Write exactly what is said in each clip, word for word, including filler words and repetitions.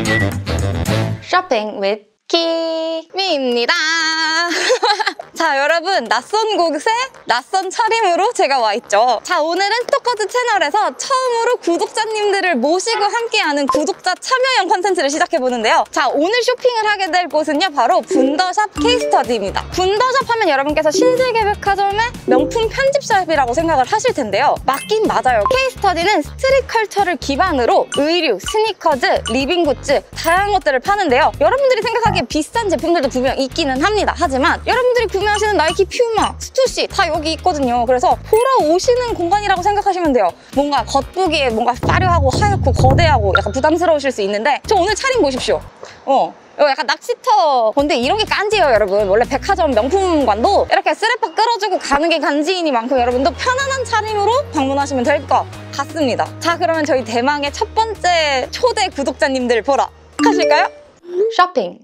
쇼핑 with 키미입니다. 자, 여러분, 낯선 곳에 낯선 차림으로 제가 와있죠. 자, 오늘은 스토커즈 채널에서 처음으로 구독자님들을 모시고 함께하는 구독자 참여형 컨텐츠를 시작해보는데요. 자, 오늘 쇼핑을 하게 될 곳은요, 바로 분더샵 K스터디입니다. 분더샵 하면 여러분께서 신세계백화점의 명품 편집샵이라고 생각을 하실 텐데요. 맞긴 맞아요. K스터디는 스트릿 컬처를 기반으로 의류, 스니커즈, 리빙굿즈, 다양한 것들을 파는데요. 여러분들이 생각하기에 비싼 제품들도 분명 있기는 합니다. 하지만 여러분들이 구매하시는 나이키, 퓨마, 스투시 다 여기 있거든요. 그래서 보러 오시는 공간이라고 생각하시면 돼요. 뭔가 겉보기에 뭔가 화려하고 하얗고 거대하고 약간 부담스러우실 수 있는데 저 오늘 차림 보십시오. 어. 이거 약간 낚시터. 근데 이런 게 깐지예요, 여러분. 원래 백화점 명품관도 이렇게 쓰레빠 끌어주고 가는 게 간지이니만큼 여러분도 편안한 차림으로 방문하시면 될 것 같습니다. 자, 그러면 저희 대망의 첫 번째 초대 구독자님들 보러 가실까요? 쇼핑.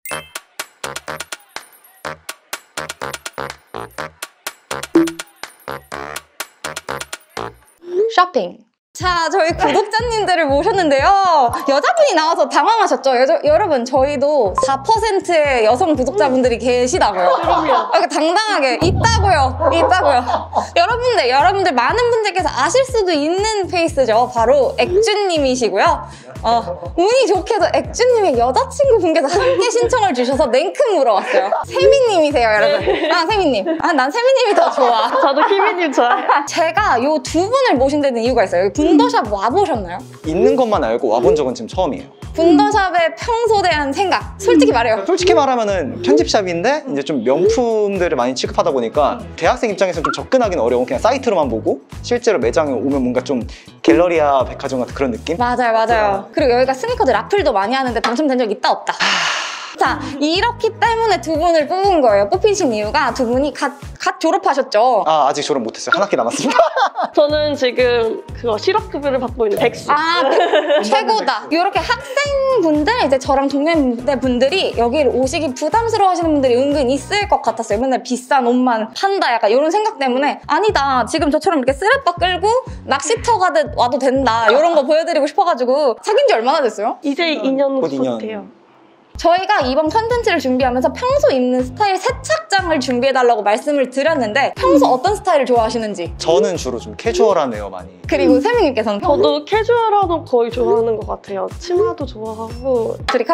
쇼핑. 자, 저희 구독자님들을 모셨는데요. 여자분이 나와서 당황하셨죠? 여자, 여러분, 저희도 사 퍼센트의 여성 구독자분들이 계시다고요. 이렇게 당당하게 있다고요. 있다고요. 여러분들, 여러분들 많은 분들께서 아실 수도 있는 페이스죠. 바로 액주님이시고요. 어, 운이 좋게도 액주님의 여자친구분께서 함께 신청을 주셔서 냉큼 물어왔어요. 세미님이세요, 여러분. 아, 세미님. 아, 난 세미님이 더 좋아. 저도 키미님 좋아해요. 제가 이 두 분을 모신 데는 이유가 있어요. 분더샵 와보셨나요? 있는 것만 알고 와본 적은 지금 처음이에요. 분더샵의 평소 대한 생각, 솔직히 말해요. 솔직히 말하면은 편집샵인데 이제 좀 명품들을 많이 취급하다 보니까 대학생 입장에서 좀 접근하기는 어려운, 그냥 사이트로만 보고 실제로 매장에 오면 뭔가 좀 갤러리아 백화점 같은 그런 느낌? 맞아요, 맞아요. 그리고 여기가 스니커즈 라플도 많이 하는데 당첨된 적 있다 없다? 자, 이렇기 때문에 두 분을 뽑은 거예요. 뽑히신 이유가 두 분이 갓, 갓 졸업하셨죠? 아, 아직 졸업 못했어요. 한 학기 남았습니다. 저는 지금 그거 실업급여를 받고 있는 백수. 아, 최고다. 이렇게 학생분들, 이제 저랑 동년배분들이 여기를 오시기 부담스러워하시는 분들이 은근 있을 것 같았어요. 맨날 비싼 옷만 판다, 약간 이런 생각 때문에 아니다, 지금 저처럼 이렇게 쓰레빠 끌고 낚시터 가듯 와도 된다, 이런 거 보여드리고 싶어가지고. 사귄 지 얼마나 됐어요? 이제 이 년 곧 이 년. 같아요. 저희가 이번 컨텐츠를 준비하면서 평소 입는 스타일 세착장을 준비해달라고 말씀을 드렸는데 평소 어떤 스타일을 좋아하시는지. 저는 주로 좀 캐주얼한 웨어 많이. 그리고 세미님께서는? 저도 캐주얼한 옷 거의 좋아하는 것 같아요. 치마도 좋아하고. 둘이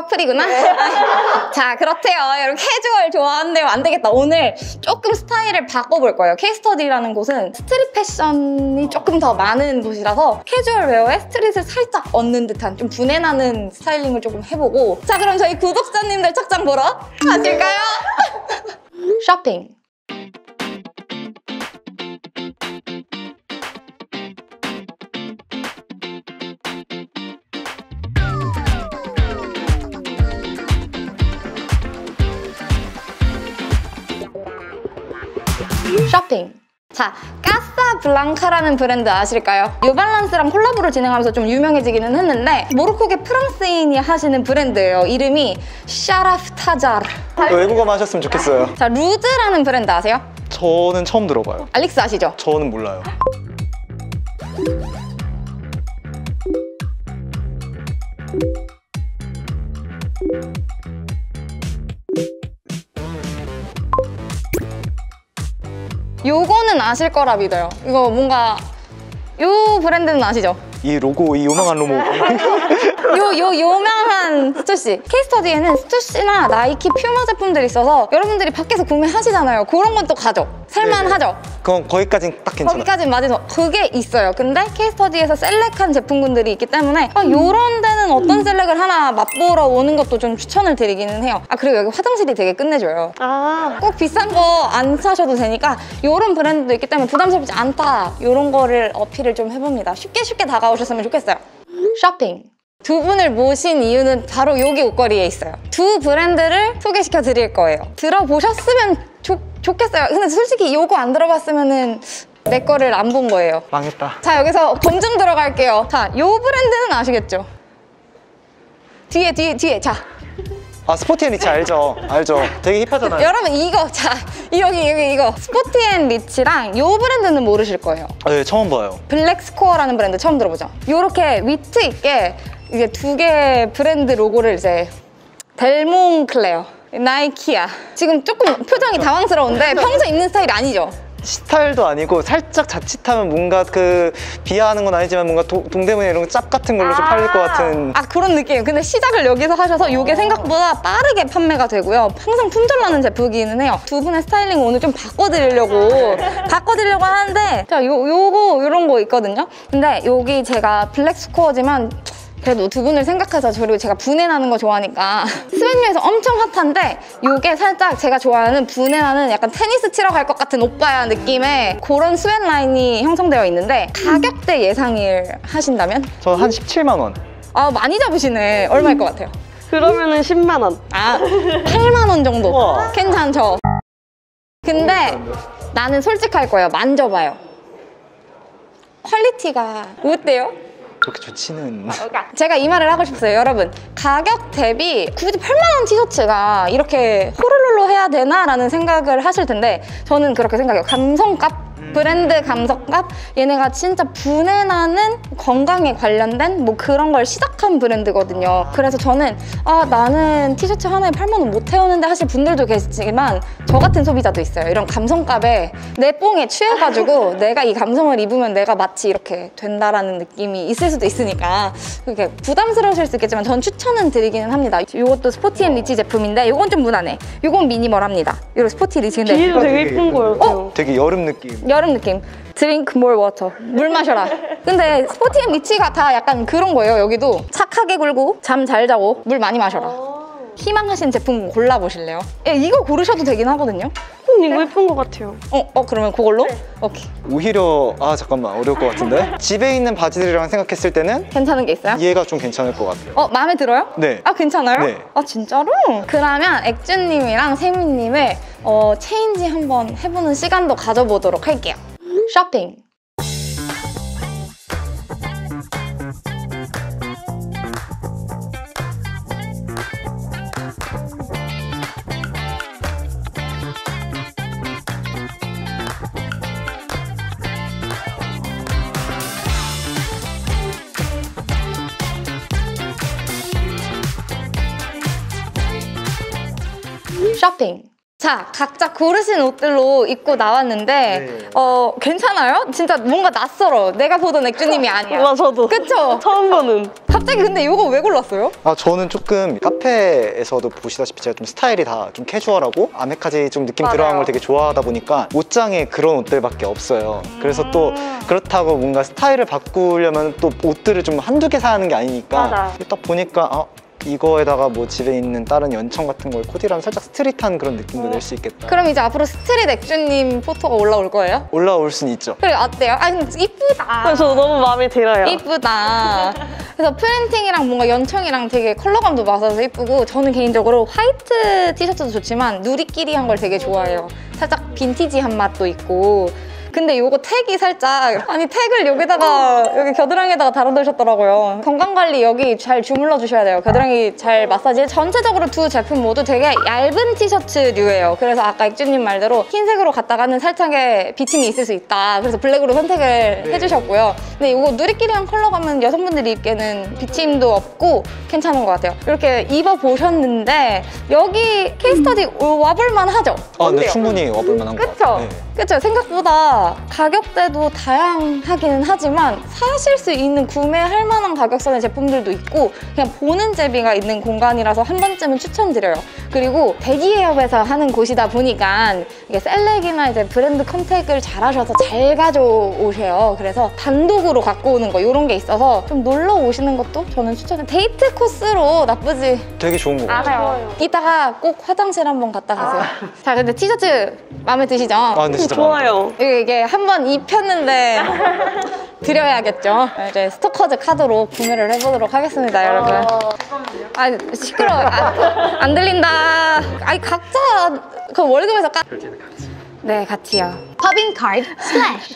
커플이구나? 자, 그렇대요. 여러분, 캐주얼 좋아한대요. 안 되겠다. 오늘 조금 스타일을 바꿔볼 거예요. K스터디라는 곳은 스트릿 패션이 조금 더 많은 곳이라서 캐주얼 웨어에 스트릿을 살짝 얹는 듯한 좀 분해나는 스타일링을 조금 해보고. 자, 그럼 저희 구독자님들 착장 보러 가실까요? 쇼핑. 쇼핑. 자, 까사블랑카라는 브랜드 아실까요? 뉴발란스랑 콜라보를 진행하면서 좀 유명해지기는 했는데 모로코계 프랑스인이 하시는 브랜드예요. 이름이 샤라프타자르. 외국어만 하셨으면 좋겠어요. 자, 루즈라는 브랜드 아세요? 저는 처음 들어봐요. 알릭스 아시죠? 저는 몰라요. 요거는 아실 거라 믿어요. 이거 뭔가 요 브랜드는 아시죠? 이 로고, 이 요망한 로고. 요, 요, 요명한 스투시. K스터디에는 스투시나 나이키, 퓨마 제품들이 있어서 여러분들이 밖에서 구매하시잖아요. 그런 건 또 가죠. 살만하죠? 그럼 거기까지는 딱 괜찮아요. 거기까지는 맞아서 그게 있어요. 근데 K스터디에서 셀렉한 제품군들이 있기 때문에 아, 요런 데는 어떤 셀렉을 하나 맛보러 오는 것도 좀 추천을 드리기는 해요. 아, 그리고 여기 화장실이 되게 끝내줘요. 아, 꼭 비싼 거 안 사셔도 되니까 요런 브랜드도 있기 때문에 부담스럽지 않다, 요런 거를 어필을 좀 해봅니다. 쉽게 쉽게 다가오셨으면 좋겠어요. 쇼핑. 두 분을 모신 이유는 바로 여기 옷걸이에 있어요. 두 브랜드를 소개시켜 드릴 거예요. 들어보셨으면 좋, 좋겠어요. 근데 솔직히 요거 안 들어봤으면은 내 거를 안 본 거예요. 망했다. 자, 여기서 검증 들어갈게요. 자, 요 브랜드는 아시겠죠? 뒤에 뒤에 뒤에. 자, 아, 스포티앤리치 알죠? 알죠? 되게 힙하잖아요. 여러분 이거, 자, 여기 여기 이거 스포티앤리치랑 요 브랜드는 모르실 거예요. 아, 네, 처음 봐요. 블랙스코어라는 브랜드 처음 들어보죠? 요렇게 위트 있게 이게 두 개의 브랜드 로고를 이제 델몽클레어, 나이키야. 지금 조금 표정이 당황스러운데 평소에 입는 스타일이 아니죠? 스타일도 아니고 살짝 자칫하면 뭔가 그 비하하는 건 아니지만 뭔가 도, 동대문에 이런 짭 같은 걸로 좀 팔릴 것 같은. 아 그런 느낌. 근데 시작을 여기서 하셔서 이게 생각보다 빠르게 판매가 되고요. 항상 품절나는 제품이기는 해요. 두 분의 스타일링 오늘 좀 바꿔드리려고 바꿔드리려고 하는데 자 요, 요거 요런 거 있거든요. 근데 여기 제가 블랙 스코어지만 그래도 두 분을 생각해서 그리고 제가 분해 나는 거 좋아하니까 스웨드에서 엄청 핫한데 이게 살짝 제가 좋아하는 분해 나는 약간 테니스 치러 갈 것 같은 오빠야 느낌의 그런 스웨드 라인이 형성되어 있는데 가격대 예상을 하신다면? 저 한 십칠만 원. 아 많이 잡으시네. 얼마일 것 같아요? 그러면은 십만 원. 아 팔만 원 정도. 우와. 괜찮죠? 근데 나는 솔직할 거예요. 만져봐요. 퀄리티가 어때요? 그렇게 좋지는. 제가 이 말을 하고 싶어요. 여러분 가격 대비 굳이 팔만 원 티셔츠가 이렇게 호로로로 해야 되나? 라는 생각을 하실 텐데 저는 그렇게 생각해요. 감성값 브랜드 감성값 얘네가 진짜 분해나는 건강에 관련된 뭐 그런 걸 시작한 브랜드거든요. 그래서 저는 아 나는 티셔츠 하나에 팔만 원 못 태우는데 하실 분들도 계시지만 저 같은 소비자도 있어요. 이런 감성값에 내 뽕에 취해가지고 내가 이 감성을 입으면 내가 마치 이렇게 된다라는 느낌이 있을 수도 있으니까 그게 부담스러우실 수 있겠지만 전 추천은 드리기는 합니다. 이것도 스포티앤 리치 제품인데 이건 좀 무난해. 이건 미니멀합니다. 이런 스포티 리치인데 비닐도 되게 예쁜 거예요. 어? 되게 여름 느낌. 여름 느낌. Drink more water. 물 마셔라. 근데 스포티앤 리치가 다 약간 그런 거예요. 여기도 착하게 굴고 잠 잘 자고 물 많이 마셔라. 희망하신 제품 골라보실래요? 예, 이거 고르셔도 되긴 하거든요. 음, 이거 예쁜 것 같아요. 어, 어 그러면 그걸로? 네. 오케이. 오히려 아 잠깐만 어려울 것 같은데. 집에 있는 바지들이랑 생각했을 때는 괜찮은 게 있어요? 얘가 좀 괜찮을 것 같아요. 어, 마음에 들어요? 네. 아, 괜찮아요? 네. 아, 진짜로? 그러면 액주님이랑 세미님을 어, 체인지 한번 해보는 시간도 가져보도록 할게요. 쇼핑. 쇼핑. 자, 각자 고르신 옷들로 입고 나왔는데 네. 어 괜찮아요? 진짜 뭔가 낯설어. 내가 보던 액주님이 아니야. 와 저도. 그쵸? 처음 보는. 갑자기 근데 이거 왜 골랐어요? 아 저는 조금 카페에서도 보시다시피 제가 좀 스타일이 다 좀 캐주얼하고 아메카지 좀 느낌 맞아요. 들어간 걸 되게 좋아하다 보니까 옷장에 그런 옷들밖에 없어요. 그래서 또 그렇다고 뭔가 스타일을 바꾸려면 또 옷들을 좀 한두 개 사는 게 아니니까 맞아. 딱 보니까 아 이거에다가 뭐 집에 있는 다른 연청 같은 걸 코디라면 살짝 스트릿한 그런 느낌도 낼 수 있겠다. 그럼 이제 앞으로 스트릿 액주님 포토가 올라올 거예요? 올라올 순 있죠. 그래, 어때요? 아, 근데 이쁘다. 아, 저 너무 마음에 들어요. 이쁘다. 그래서 프린팅이랑 뭔가 연청이랑 되게 컬러감도 맞아서 이쁘고 저는 개인적으로 화이트 티셔츠도 좋지만 누리끼리한 걸 되게 좋아해요. 살짝 빈티지한 맛도 있고 근데 이거 택이 살짝 아니 택을 여기다가 여기 겨드랑이에다가 달아두셨더라고요. 건강관리 여기 잘 주물러 주셔야 돼요. 겨드랑이 잘 마사지. 전체적으로 두 제품 모두 되게 얇은 티셔츠류예요. 그래서 아까 액주님 말대로 흰색으로 갔다가는 살짝의 비침이 있을 수 있다. 그래서 블랙으로 선택을 네. 해주셨고요. 근데 이거 누리끼리한 컬러감은 여성분들이 입기에는 비침도 없고 괜찮은 것 같아요. 이렇게 입어보셨는데 여기 케이스터디 와볼만 하죠? 아 근데 어때요? 충분히 와볼 만한 것 그쵸? 같아요. 네. 그쵸? 생각보다 가격대도 다양하기는 하지만 사실 수 있는 구매할 만한 가격선의 제품들도 있고 그냥 보는 재미가 있는 공간이라서 한 번쯤은 추천드려요. 그리고 대기업에서 하는 곳이다 보니까 이게 셀렉이나 이제 브랜드 컨택을 잘하셔서 잘 가져오세요. 그래서 단독으로 갖고 오는 거 이런 게 있어서 좀 놀러 오시는 것도 저는 추천해요. 데이트 코스로 나쁘지 되게 좋은 것 같아요. 않아요. 이따가 꼭 화장실 한번 갔다 가세요. 자, 근데 티셔츠 마음에 드시죠? 아 근데 진짜 좋아요. 이게, 이게 한 번 입혔는데 드려야겠죠. 이제 스토커즈 카드로 구매를 해보도록 하겠습니다, 여러분. 아 시끄러워. 아, 안 들린다. 아니 각자 그 월급에서 까. 네, 같이요. 법인 카드 슬래시.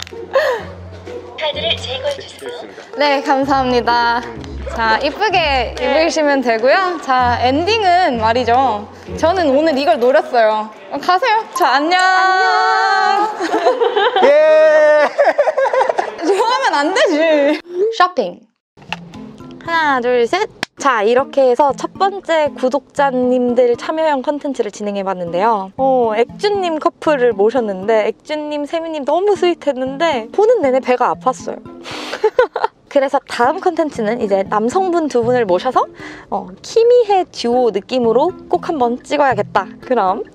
카드를 제거해주세요. 네, 감사합니다. 자, 이쁘게 입으시면 되고요. 자, 엔딩은 말이죠. 저는 오늘 이걸 노렸어요. 어, 가세요. 자, 안녕. 예. 좋아하면 안 되지. 쇼핑. 하나, 둘, 셋. 자, 이렇게 해서 첫 번째 구독자님들 참여형 컨텐츠를 진행해봤는데요. 어, 액주님 커플을 모셨는데 액주님, 세미님 너무 스윗했는데 보는 내내 배가 아팠어요. 그래서 다음 컨텐츠는 이제 남성분 두 분을 모셔서 어, 키미해 듀오 느낌으로 꼭 한번 찍어야겠다. 그럼